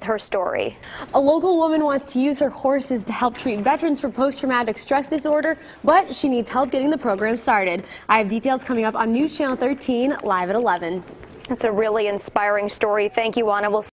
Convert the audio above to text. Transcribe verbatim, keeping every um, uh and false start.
her story. A local woman wants to use her horses to help treat veterans for post-traumatic stress disorder, but she needs help getting the program started. I have details coming up on News Channel thirteen, live at eleven. It's a really inspiring story. Thank you, Anna. We'll